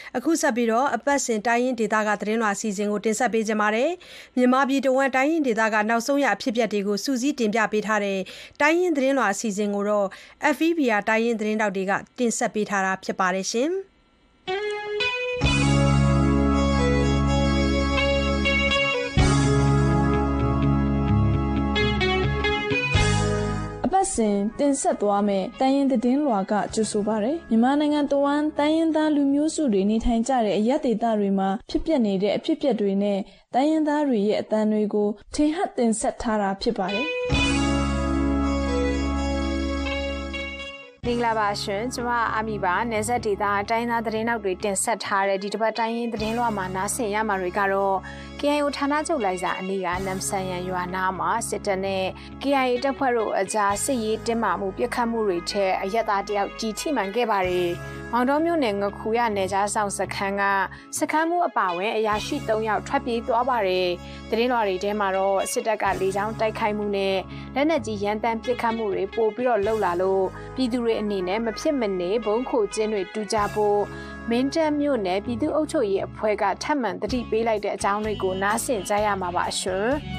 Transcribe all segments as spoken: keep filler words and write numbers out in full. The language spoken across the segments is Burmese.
အခုဆက်ပြီးတော့အပတ်စဉ်တိုင်းရင်းဒေသကသတင်းလွှာအစီအစဉ်ကိုတင်ဆက်ပေးကြပါမယ်မြန်မာပြည်တဝန်းတိုင်းရင်းဒေသကနောက်ဆုံးရအဖြစ်အပျက်တွေကိုစူးစီးတင်ပြပေးထားတဲ့တိုင်းရင်းသတင်းလွှာအစီအစဉ်ကိုတော့ F V B ရတိုင်းရင်းသတင်းတောက်တွေကတင်ဆက်ပေးထားတာဖြစ်ပါတယ်ရှင်စဉ်တင်ဆက်သွားမယ်တိုင်းရင်းသတင်းလွှာကကြိုဆိုပါရယ်မြန်မာနိုင်ငံတဝန်းတိုင်းရင်းသားလူမျိုးစုတွေနေထိုင်ကြတဲ့အရက်ဒေသတွေမှာဖြစ်ပျက်နေတဲ့အဖြစ်အပျက်တွေနဲ့တိုင်းရင်းသားတွေရဲ့အသံတွေကိုထင်ဟပ်တင်ဆက်ထားတာဖြစ်ပါတယ်မင်္ဂလာပါရှင်ကျမအာမီပါနယ်စပ်ဒေသတိုင်းသားသတင်းနောက်တွေတင်ဆက်ထားတဲ့ဒီတစ်ပတ်တိုင်းရင်းသတင်းလွှာမှာနားဆင်ရမှာတွေကတော့ K I O ဌာနချုပ်လိုက်စာအနီးကနမ်ဆန်ရန်ရွာနာမှာစစ်တပ်နဲ့ K I A တပ်ဖွဲ့တို့အကြားစစ်ရေးတင်းမာမှုပြစ်ခတ်မှုတွေထဲအရက်သားတယောက်ကြီးထိမှန်ခဲ့ပါတယ်။မောင်တော်မြို့နယ်ငခူရနယ်ကြားဆောင်စခန်းကစခန်းမှုအပါဝင်အရာရှိ၃ယောက်ထွက်ပြေးသွားပါတယ်။သတင်းလွှာတွေထဲမှာတော့စစ်တပ်ကလေကြောင်းတိုက်ခိုက်မှုနဲ့လက်နက်ကြီးရန်တမ်းပစ်ခတ်မှုတွေပိုပြီးတော့လှုပ်လာလို့ပြည်သူတွေအနေနဲ့မဖြစ်မနေဘုံခိုကျင်းတွေတူကြဖို့မင်းတပ်မြို့နယ်ပြည်သူ့အုပ်ချုပ်ရေးအဖွဲ့ကထပ်မံတတိပေးလိုက်တဲ့အကြောင်းတွေကိုနားဆင်ကြရမှာပါရှင်။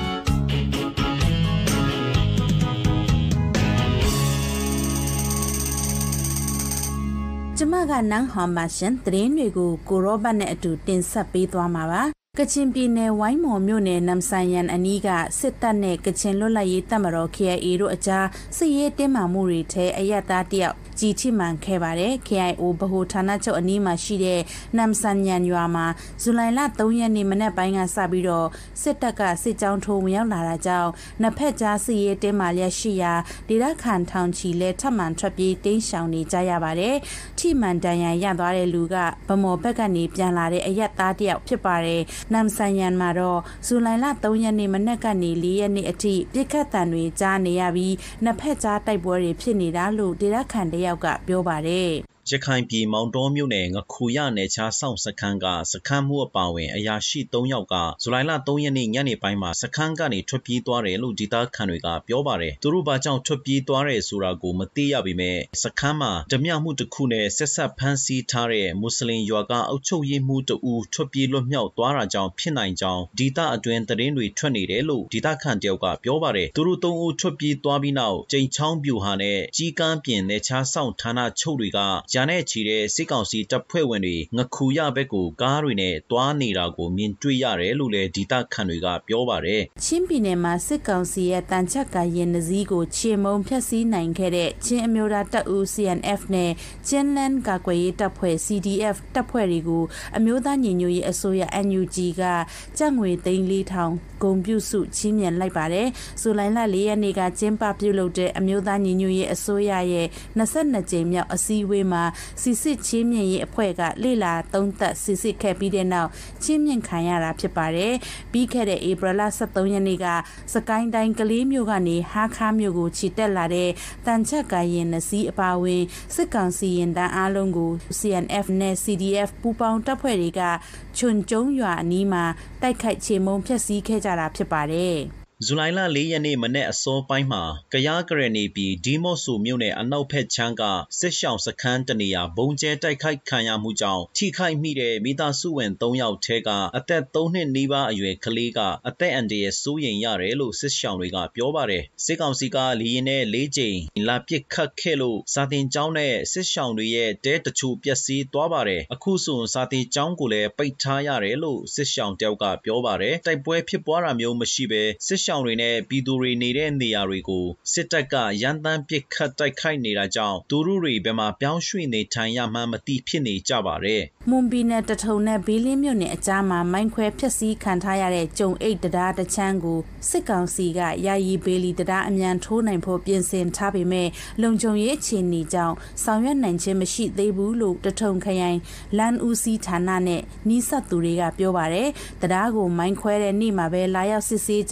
ကျမကနန်းဟောင်ပါရှင်သတင်းတွေကိုကိုရောဘတ်နဲ့အတူတင်ဆက်ပေးသွားမှာပါကချင်ပြည်နယ်ဝိုင်းမော်မြို့နယ်နမ်ဆန်ရန်အနီးကစစ်တပ်နဲ့ကချင်လွတ်လပ်ရေးတပ်မတော် K I A တို့အကြားစစ်ရေးတင်းမာမှုတွေထဲအရက်သားတယောက်ကြီးထိမှန်ခဲ့ပါတယ် K I O ဗဟိုဌာနချုပ်အနီးမှာရှိတဲ့နမ်ဆန်ရန်ရွာမှာဇူလိုင်လ၃ရက်နေ့မနက်ပိုင်းကစပြီးတော့စစ်တပ်ကစစ်ကြောင်းထိုးဝင်ရောက်လာတာကြောင့်နှစ်ဖက်ကြားစစ်ရေးတင်းမာလျက်ရှိရာဒေသခံထောင်ချီလဲထပ်မံထွက်ပြေးတိမ်းရှောင်နေကြရပါတယ်ထိမှန်တန်ရန်ရသွားတဲ့လူကဗမော်ဘက်ကနေပြန်လာတဲ့အရက်သားတယောက်ဖြစ်ပါတယ်နမ်ဆန်ရန်မှာတော့ဇူလိုင်လ၃ရက်နေ့မနက်ကနေ၄ရက်နေ့အထိပြစ်ခတ်တံတွေကြားနေရပြီးနှစ်ဖက်ကြားတိုက်ပွဲတွေဖြစ်နေတာလို့ဒေသခံတယောက်ကပြောပါတယ်ရခိုင်ပြည်မောင်တော်မြို့နယ်ငခူရနယ်ချားဆောင်စခန်းကစခန်းမှုအပါဝင်အရာရှိ၃ယောက်ကဇူလိုင်လ၃ရက်နေ့ညနေပိုင်းမှာစခန်းကနေထွက်ပြေးသွားတယ်လို့ဒေသခံတွေကပြောပါတယ်သူတို့ဘာကြောင့်ထွက်ပြေးသွားတယ်ဆိုတာကိုမသိရပေမဲ့စခန်းမှာဓမြမှုတစ်ခုနဲ့ဆက်ဆက်ဖမ်းဆီးထားတဲ့မွတ်စလင်ရွာကအုပ်ချုပ်ရေးမှုတအူထွက်ပြေးလွတ်မြောက်သွားတာကြောင့်ဖြစ်နိုင်ကြောင်းဒေသအတွင်းသတင်းတွေထွက်နေတယ်လို့ဒေသခံတယောက်ကပြောပါတယ်သူတို့၃ဦးထွက်ပြေးသွားပြီးနောက်ကျိန်ချောင်းပြူဟာနဲ့ကြီးကန်းပြင်နယ်ချားဆောင်ဌာနချုပ်တွေကဂျာနဲ့ချီတဲ့စစ်ကောင်စီတပ်ဖွဲ့ဝင်တွေငခူရဘက်ကိုကားတွေနဲ့တွားနေတာကိုမြင်တွေ့ရတယ်လို့လည်းဒေသခံတွေကပြောပါတယ်ချင်းပြည်နယ်မှာစစ်ကောင်စီရဲ့တန်ချက်ကရင်နှစည်းကိုချေမုံဖျက်ဆီးနိုင်ခဲ့တဲ့ချင်းအမျိုးသားတပ်ဦး C N F နဲ့ချင်းလန်ကာကွယ်ရေးတပ်ဖွဲ့ C D F တပ်ဖွဲ့တွေကိုအမျိုးသားညီညွတ်ရေးအစိုးရ N U G ကကျပ်ငွေသိန်း၄ထောင်ဂုဏ်ပြုစုချီးမြှင့်လိုက်ပါတယ်ဇူလိုင်လ၄ရက်နေ့ကကျင်းပပြုလုပ်တဲ့အမျိုးသားညီညွတ်ရေးအစိုးရရဲ့၂၂ကြိမ်မြောက်အစည်းအဝေးမှာစီစစ်ချင်းမြင့်ရေးအဖွဲ့ကလေလာသုံးသက်စီစစ်ခဲ့ပြီးတဲ့နောက်ချင်းမြင့်ခံရတာဖြစ်ပါတယ်ပြီးခဲ့တဲ့ဧပြီလ၁၃ရက်နေ့ကစကိုင်းတိုင်းကလေးမြို့ကနေဟာခါမြို့ကိုခြိတက်လာတဲ့တန်ချက်ကရင်နစီအပါဝင်စစ်ကောင်စီရင်တန်းအားလုံးကို C N F နဲ့ C D F ပူးပေါင်းတပ်ဖွဲ့တွေကချွန်ကျုံရွာအနီးမှာတိုက်ခိုက်ချေမှုန်းဖျက်ဆီးခဲ့ကြတာဖြစ်ပါတယ်ဇူလိုင်လ၄ရက်နေ့မနေ့အစောပိုင်းမှာကရားကရနေပြည်ဒီမော့ဆူမြို့နယ်အနောက်ဖက်ချမ်းကစစ်ရှောင်းစခန်းတနေရာဘုံကျဲတိုက်ခိုက်ခံရမှုကြောင့်ထိခိုက်မိတဲ့မိသားစုဝင်၃ယောက်ထဲကအသက်၃နှစ်နီးပါးအရွယ်ကလေးကအသက်အန္တရာယ်စိုးရိမ်ရတယ်လို့စစ်ရှောင်းတွေကပြောပါတယ်စစ်ကောင်စီကလီရင်နဲ့၄ကြိမ်လာပစ်ခတ်ခဲ့လို့စာတင်ကျောင်းနဲ့စစ်ရှောင်းတွေရဲ့တဲတချို့ပျက်စီးသွားပါတယ်အခုဆိုစာတင်ကျောင်းကိုလည်းပိတ်ထားရတယ်လို့စစ်ရှောင်းတယောက်ကပြောပါတယ်တိုက်ပွဲဖြစ်ပွားတာမျိုးမရှိဘဲစစ်ရှောင်းတွေနဲ့ပြည်သူတွေနေတဲ့နေရာတွေကိုစစ်တပ်ကရန်တမ်းပစ်ခတ်တိုက်ခိုက်နေတာကြောင့်သူတို့တွေဘယ်မှာပြောင်းရွှေ့နေထိုင်ရမှန်းမသိဖြစ်နေကြပါတယ်မွန်ပြည်နယ်တထုံနဲ့ဘီလင်းမြို့နယ်အကြားမှာမိုင်းခွဲဖျက်ဆီးခံထားရတဲ့ကျုံအိတ်တရားတချမ်းကိုစစ်ကောင်စီကယာယီဘေလီတရားအမြန်ထိုးနိုင်ဖို့ပြင်ဆင်ထားပေမဲ့လုံခြုံရေးအခြေအနေကြောင့်ဆောင်ရွက်နိုင်ခြင်းမရှိသေးဘူးလို့တထုံခရိုင်လန်ဦးစီးဌာနနဲ့နီးစပ်သူတွေကပြောပါတယ်တရားကိုမိုင်းခွဲတဲ့နေ့မှာပဲလာရောက်စစ်ဆေးကြတဲ့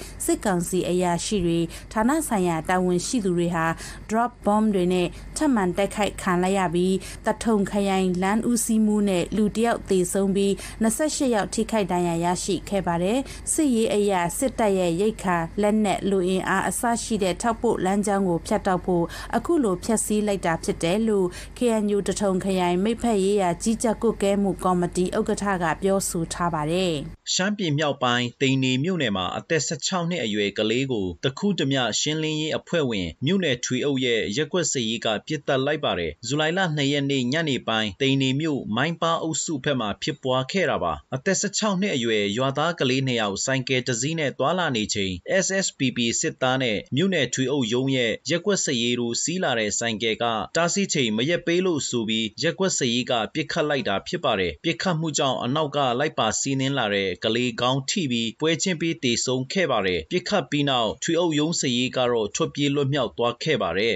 စစ်ကောင်စီအရာရှိတွေဌာနဆိုင်ရာတာဝန်ရှိသူတွေဟာ drop bomb တွေနဲ့ထပ်မံတိုက်ခိုက်ခံလိုက်ရပြီးတထုံခရိုင်လမ်းဦးစီးမှုနဲ့လူတယောက်သေဆုံးပြီး၂၈ယောက်ထိခိုက်ဒဏ်ရာရရှိခဲ့ပါတယ်စစ်ရေးအရာစစ်တပ်ရဲ့ရိတ်ခါလက်နက်လူအင်အားအစရှိတဲ့ထောက်ပို့လမ်းကြောင်းကိုဖျက်တောက်ဖို့အခုလိုဖျက်ဆီးလိုက်တာဖြစ်တယ်လို့ K N U တထုံခရိုင်မိဖက်ရေးရာကြီးကြပ်ကွပ်ကဲမှုကော်မတီဥက္ကဋ္ဌကပြောဆိုထားပါတယ်ရှမ်းပြည်မြောက်ပိုင်းတိန်နေမြို့နယ်မှာအသက်၁၆နှစ်အရွယ်ကလေးကိုတခုတမျှရှင်းလင်းရေးအဖွဲ့ဝင်မြို့နယ်ထွေအုပ်ရဲ့ရက်ကွက်စစ်ရေးကပြစ်တက်လိုက်ပါတယ်ဇူလိုင်လ၂ရက်နေ့ညနေပိုင်းတိန်နေမြို့မိုင်းပါအုပ်စုဘက်မှာဖြစ်ပွားခဲ့တာပါအသက်၁၆နှစ်အရွယ်ရွာသားကလေးနှစ်ယောက်ဆိုင်ကယ်တစ်စီးနဲ့တွာလာနေချိန် S S P P စစ်သားနဲ့မြို့နယ်ထွေအုပ်ရုံးရဲ့ရက်ကွက်စစ်ရေးတို့စီးလာတဲ့ဆိုင်ကယ်ကတားဆီးချိန်မရက်ပေးလို့ဆိုပြီးရက်ကွက်စစ်ရေးကပြစ်ခတ်လိုက်တာဖြစ်ပါတယ်ပြစ်ခတ်မှုကြောင့်အနောက်ကလိုက်ပါစီးနင်းလာတဲ့ကလေးကောင်းထိပြီးပွဲချင်းပြီးတေဆုံးခဲ့ပါတယ်ပြစ်ခတ်ပြီးနောက်ထွေအုပ်ရုံးစစ်ရေးကတော့ထွက်ပြေးလွတ်မြောက်သွားခဲ့ပါတယ်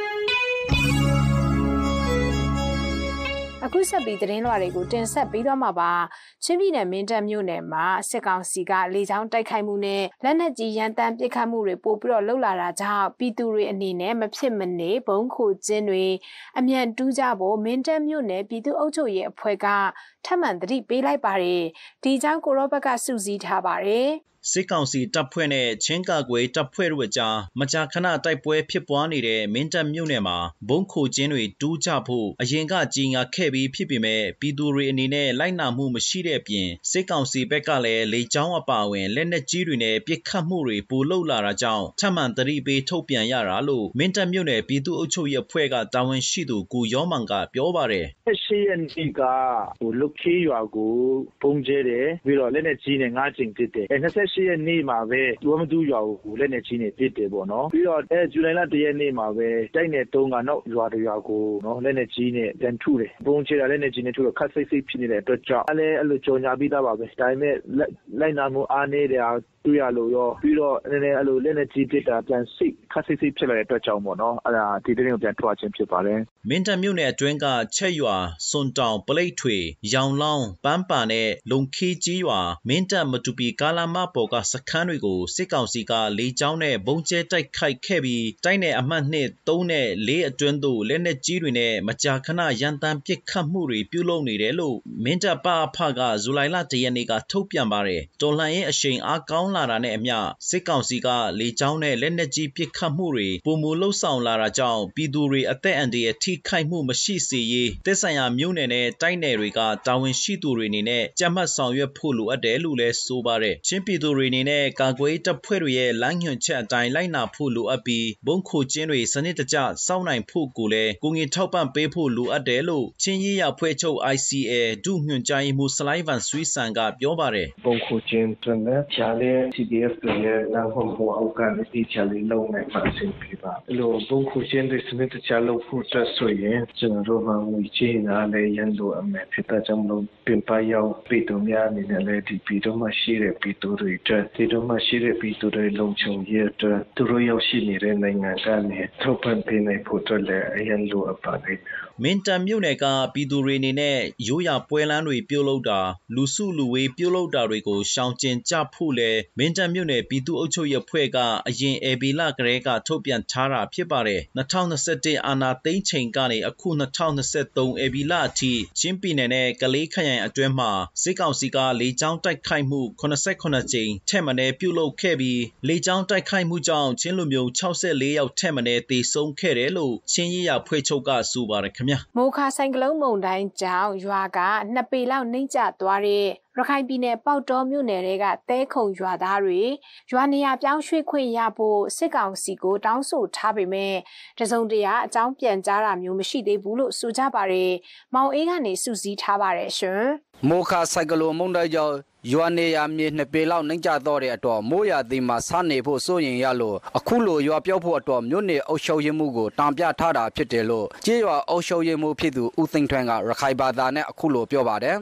အခုဆက်ပြီးသတင်းလွှာတွေကိုတင်ဆက်ပေးသွားမှာပါချင်းပြည်နယ်မင်းတပ်မြို့နယ်မှာစစ်ကောင်စီကလေကြောင်းတိုက်ခိုက်မှုနဲ့လက်နက်ကြီးရန်တမ်းပစ်ခတ်မှုတွေပို့ပြီးတော့လှုပ်လာတာကြောင့်ပြည်သူတွေအနေနဲ့မဖြစ်မနေဘုံခိုခြင်းတွေအမြန်တူးကြဖို့မင်းတပ်မြို့နယ်ပြည်သူ့အုပ်ချုပ်ရေးအဖွဲ့ကထပ်မံသတိပေးလိုက်ပါတယ်ဒီကြောင့်ကိုရောဘက်ကစုစည်းထားပါတယ်စစ်ကောင်စီတပ်ဖွဲ့နဲ့ချင်းကာကွယ်တပ်ဖွဲ့တို့အကြားမကြာခဏတိုက်ပွဲဖြစ်ပွားနေတဲ့မင်းတပ်မြို့နယ်မှာဘုံခိုခြင်းတွေတူးကြဖို့အရင်ကကြီးငါခဲ့ပြီးဖြစ်ပေမဲ့ပြည်သူတွေအနေနဲ့လိုက်နာမှုမရှိတဲ့အပြင်စစ်ကောင်စီဘက်ကလည်းလေကြောင်းအပါအဝင်လက်နက်ကြီးတွေနဲ့ပစ်ခတ်မှုတွေပိုလုပ်လာတာကြောင့်ထပ်မံသတိပေးထုတ်ပြန်ရတာလို့မင်းတပ်မြို့နယ်ပြည်သူ့အုပ်ချုပ်ရေးအဖွဲ့ကတာဝန်ရှိသူကိုရောမန်ကပြောပါတယ်ရှေ့ရက်နေ့ကဟိုလုတ်ခေးရွာကိုပုံကျဲတယ်ပြီးတော့လက်နက်ကြီးနဲ့ငါးကျင်တစ်တယ်အဲ၂၈ရက်နေ့မှာပဲဒူဝမတူရွာကိုလက်နက်ကြီးနဲ့ပစ်တယ်ပေါ့နော်ပြီးတော့အဲဇူလိုင်လ၁ရက်နေ့မှာပဲတိုက်နယ်၃ကနောက်ရွာတရွာကိုနော်လက်နက်ကြီးနဲ့တန်ထုတယ်ပုံကျဲတာလက်နက်ကြီးနဲ့ထုတော့ခတ်စိတ်စိတ်ဖြစ်နေတဲ့အတွက်ကြောင့်အဲလည်းအဲ့လိုကြော်ညာပြီးသားပါပဲဒါပေမဲ့လိုက်နာမှုအားနည်းတယ်တွေ့ရလို့ရောပြီးတော့နည်းနည်းအဲ့လိုလက်နဲ့ကြီးပစ်တာပြန်စိတ်ခက်စိတ်စိတ်ဖြစ်လာတဲ့အတွက်ကြောင့်ပေါ့နော်အဲ့ဒါဒီတင်းကိုပြန်ထွက်ခြင်းဖြစ်ပါတယ်မင်းတပ်မြို့နယ်အတွင်းကချက်ရွာစွန်တောင်ပလိတ်ထွေရောင်လောင်းပန်းပါနဲ့လုံခီးကြီးရွာမင်းတပ်မတူပီကာလာမပေါ်ကစခန်းတွေကိုစစ်ကောင်စီကလေကြောင်းနဲ့ဘုံကျဲတိုက်ခိုက်ခဲ့ပြီးတိုက်နယ်အမှတ်နှစ်၃နဲ့၄အတွင်းသို့လက်နက်ကြီးတွေနဲ့မကြာခဏရန်တမ်းပစ်ခတ်မှုတွေပြုလုပ်နေတယ်လို့မင်းတပ်ပအဖကဇူလိုင်လ၁ရက်နေ့ကထုတ်ပြန်ပါတယ်တော်လှန်ရေးအရှိန်အားကောင်းလာတာနဲ့အမျှစစ်ကောင်စီကလေကြောင်းနဲ့လက်နက်ကြီးပစ်ခတ်မှုတွေပုံမူလှုပ်ဆောင်လာတာကြောင့်ပြည်သူတွေအသက်အန္တရာယ်ထိခိုက်မှုမရှိစေရေးသက်ဆိုင်ရာမြို့နယ်နဲ့တိုင်းနယ်တွေကတာဝန်ရှိသူတွေအနေနဲ့ကြက်မှတ်ဆောင်ရွက်ဖို့လိုအပ်တယ်လို့လည်းဆိုပါတယ်ချင်းပြည်သူတွေအနေနဲ့ကာကွယ်တပ်ဖွဲ့တွေရဲ့လမ်းညွှန်ချက်အတိုင်းလိုက်နာဖို့လိုအပ်ပြီးဘုံခိုကျင်းတွေစနစ်တကျစောင့်နိုင်ဖို့ကိုလည်းကိုငင်ထောက်ပံ့ပေးဖို့လိုအပ်တယ်လို့ချင်းရေးရဖွဲ့ချုပ် I C A ဒုညွှန်ကြားရေးမှူးစလိုင်းဗန်ဆွီဆန်ကပြောပါတယ်ဘုံခိုကျင်းတွေနဲ့ဖြားတဲ့ C D F တွေရဲ့လမ်းဟောဖို့အောက်ကနေတိကျလေးလုံးနိုင်ပါစေဖြစ်ပါအဲ့လိုဘုံခိုကျင်းတွေစနစ်တကျလုပ်ဖို့အတွက်ဆိုရင်ကျွန်တော်တို့မှာငွေကြေးနားလည်းရန်လိုအမယ်ဖြစ်တဲ့ကြောင့်မလို့ပြင်ပရောက်ပြည်သူများအနေနဲ့လည်းဒီပြည်တော်မှာရှိတဲ့ပြည်သူတွေအတွက်ဒီတော်မှာရှိတဲ့ပြည်သူတွေလုံခြုံရေးအတွက်သူတို့ရောက်ရှိနေတဲ့နိုင်ငံကနေထောက်ပံ့ပေးနိုင်ဖို့အတွက်လည်းအရန်လိုအပ်ပါတယ်မင်းတပ်မြို့နယ်ကပြည်သူတွေအနေနဲ့ရိုးရာပွဲလမ်းတွေပြုလုပ်တာလူစုလူဝေးပြုလုပ်တာတွေကိုရှောင်ကျဉ်ကြဖို့လဲမင်းတပ်မြို့နယ်ပြည်သူ့အုပ်ချုပ်ရေးအဖွဲ့ကအရင်အေဘီလာကလေးကထုတ်ပြန်ထားတာဖြစ်ပါတယ်၂၀၂၁အာနာသိန်းချိန်ကနေအခု၂၀၂၃အေဘီလာအထိချင်းပြည်နယ်နဲ့ကလေးခရိုင်အတွင်းမှာစစ်ကောင်စီကလေကြောင်းတိုက်ခိုက်မှု၈၈ကြိမ်ထက်မနည်းပြုလုပ်ခဲ့ပြီးလေကြောင်းတိုက်ခိုက်မှုကြောင့်ချင်းလူမျိုး၆၄ယောက်ထက်မနည်းသေဆုံးခဲ့တယ်လို့ချင်းရေးရဖွဲ့ချုပ်ကဆိုပါတယ်ခင်ဗျာမိုခါဆိုင်ကလုန်းမုန်တိုင်းကြောင့်ရွာကနှစ်ပေလောက်နှိမ့်ကျသွားတဲ့ရခိုင်ပြည်နယ်ပေါက်တော်မြို့နယ်တွေကတဲခုံရွာသားတွေရွာနေရာပြောင်းရွှေ့ခွင့်ရဖို့စစ်ကောင်စီကိုတောင်းဆိုထားပေမဲ့တစုံတရာအကြောင်းပြန်ကြားတာမျိုးမရှိသေးဘူးလို့ဆိုကြပါတယ်။မောင်အေးကနေစုစည်းထားပါတယ်ရှင်။မိုခါဆိုင်ကလုန်းမုန်တိုင်းကြောင့်ရွာနေရမြေနှစ်ပေလောက်နှိမ့်ကျတော့တဲ့အတော့မိုးရသည်မှာစားနေဖို့စိုးရင်ရလို့အခုလိုရွာပြောက်ဖို့အတော့မြို့နယ်အုပ်ချုပ်ရေးမှုကိုတံပြထားတာဖြစ်တယ်လို့ကျေးရွာအုပ်ချုပ်ရေးမှုဖြစ်သူဦးသိန်းထွန်းကရခိုင်ဘာသာနဲ့အခုလိုပြောပါတယ်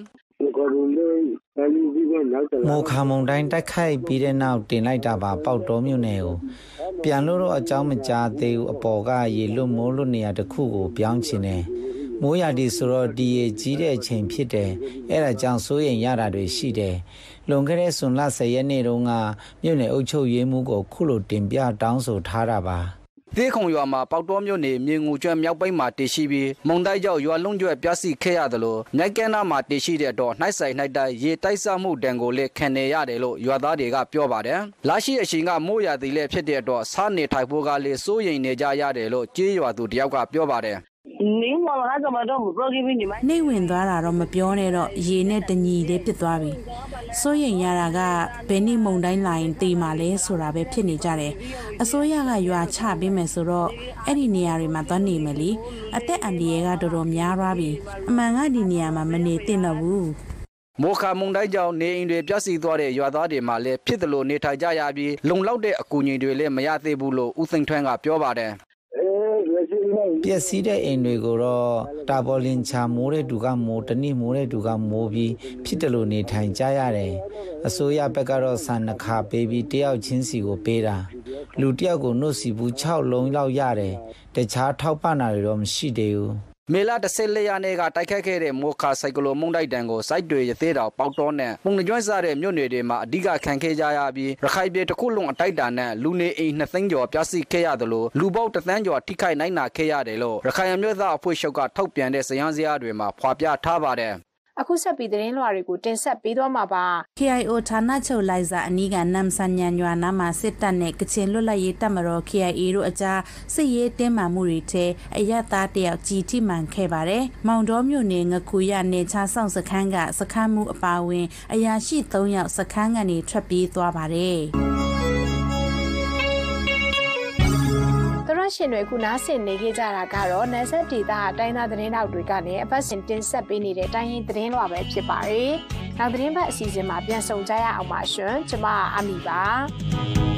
မိုခါမုန်တိုင်းတိုက်ခိုက်ပြီးတဲ့နောက်တင်လိုက်တာပါပေါက်တော်မြို့နယ်ကိုပြန်လို့တော့အကြောင်းမကြားသေးဘူးအပေါ်ကရေလွတ်မိုးလွတ်နေရတခုကိုပြောင်းချင်တယ်မိုးရာသီဆိုတော့ဒီရေကြီးတဲ့အချိန်ဖြစ်တယ်အဲ့ဒါကြောင့်စိုးရိမ်ရတာတွေရှိတယ်လွန်ခဲ့တဲ့ဇွန်လဆယ်ရက်နေ့တုန်းကမြို့နယ်အုပ်ချုပ်ရေးမှူးကိုခုလိုတင်ပြတောင်းဆိုထားတာပါသေခုံရွာမှာပေါက်တော်မြို့နယ်မြေငူကျွမ်းမြောက်ပိုင်းမှာတည်ရှိပြီးမုံတိုက်ကြောက်ရွာလုံးကျွဲပြစီခဲ့ရတယ်လို့မြိုက်ကန်းနာမှာတည်ရှိတဲ့တော့နှိုက်ဆိုင်နှိုက်တိုက်ရေတိုက်စားမှုတန်ကိုလည်းခံနေရတယ်လို့ရွာသားတွေကပြောပါတယ်။လာရှိအရှင်ကမိုးရာသီလည်းဖြစ်တဲ့တော့စားနေထိုင်ဖို့ကလည်းစိုးရိမ်နေကြရတယ်လို့ကြေးရွာသူတယောက်ကပြောပါတယ်နေဝင်သွားတာတော့မပြောနဲ့တော့ရေနဲ့တညီလေးဖြစ်သွားပြီစိုးရိမ်ရတာကဘယ်နေ့မုန်တိုင်းလာရင်တေးမှလဲဆိုတာပဲဖြစ်နေကြတယ်အစိုးရကရွာချပေးမယ်ဆိုတော့အဲ့ဒီနေရာတွေမှာသွားနေမယ်လေအသက်အန္တရာယ်ကတော်တော်များသွားပြီအမှန်ကဒီနေရာမှာမနေသင့်တော့ဘူးမိုခါမုန်တိုင်းကြောင့်နေအိမ်တွေပြစီသွားတဲ့ရွာသားတွေမှာလည်းဖြစ်တယ်လို့နေထိုင်ကြရပြီးလုံလောက်တဲ့အကူအညီတွေလည်းမရသေးဘူးလို့ဦးသိန်းထွန်းကပြောပါတယ်ပျက်စီးတဲ့အိမ်တွေကိုတော့တာပေါ်လင်ချာမိုးတဲ့သူကမိုးတနည်းမိုးတဲ့သူကမိုးပြီးဖြစ်တယ်လို့နေထိုင်ကြရတယ်အစိုးရဘက်ကတော့ဆန်နှခါပေးပြီးတယောက်ချင်းစီကိုပေးတာလူတယောက်ကိုနှုတ်စီဘူး၆လုံးလောက်ရတယ်တခြားထောက်ပံ့တာတွေတော့မရှိသေးဘူးမေလာတစ်ဆက်လေးရနေကတိုက်ခတ်ခဲ့တဲ့မိုခါဆိုင်ကလိုမုန်တိုက်တန်ကိုစိုက်တွေရသေးတော်ပေါက်တော်နဲ့ပုံနှကျွမ်းစားတဲ့မြို့နယ်တွေမှာအဓိကခံခဲ့ကြရပြီးရခိုင်ပြည်တစ်ခုလုံးအတိုက်တာနဲ့လူနေအိမ်နှစ်သိန်းကျော်ပြစီခဲ့ရတယ်လို့လူပေါင်းတစ်သန်းကျော်ထိခိုက်နိုင်နာခဲ့ရတယ်လို့ရခိုင်အမျိုးသားအဖွဲ့ချုပ်ကထုတ်ပြန်တဲ့စာရင်းဇယားတွေမှာဖော်ပြထားပါတယ်အခုဆက်ပြီးသတင်းလွှာတွေကိုတင်ဆက်ပေးသွားမှာပါ K I O ဌာနချုပ်လိုက်စာအနီးကနမ်ဆန်ညန်ရွာနာမှာစစ်တပ်နဲ့ကချင်လွတ်လပ်ရေးတပ်မတော် K I A တို့အကြားစစ်ရေးတင်းမာမှုတွေထဲအရသားတယောက်ကြီးထိမှန်ခဲ့ပါတယ်။မောင်တော်မြို့နယ်ငကူရနေချဆောင်စခန်းကစခန်းမှုအပါဝင်အရာရှိ၃ယောက်စခန်းကနေထွက်ပြေးသွားပါတယ်။တရရှင်တွေခုနားဆင်နေကြကြတာကတော့နယ်စပ်ဒေသအတိုင်းသားသတင်းတောက်တွေကလည်းအပတ်စဉ်တင်ဆက်ပေးနေတဲ့တိုင်းရင်းသတင်းလွှာပဲဖြစ်ပါတယ်။နောက်သတင်းပတ်အစီအစဉ်မှာပြန်ဆုံကြရအောင်ပါရှင်။ကျွန်မအမီပါ။